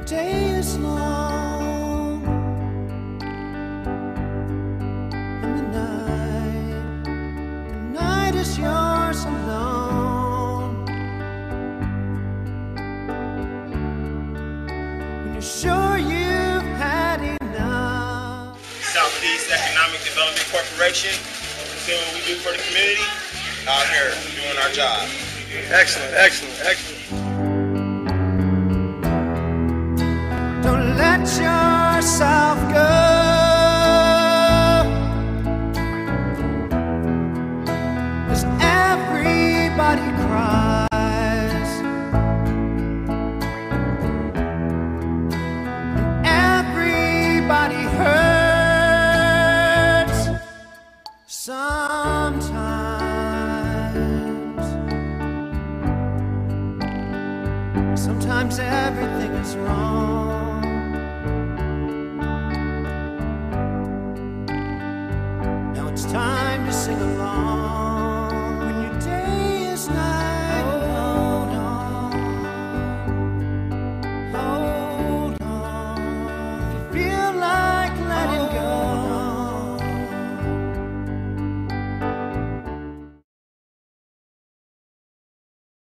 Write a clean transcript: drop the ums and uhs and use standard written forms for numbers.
day is long and the night is yours alone. When you're sure you've had enough. Southeast Economic Development Corporation, doing what we do for the community, out here doing our job. Excellent, excellent, excellent. Don't let yourself go. 'Cause everybody cries, and everybody hurts sometimes. Sometimes everything is wrong. Now it's time to sing along.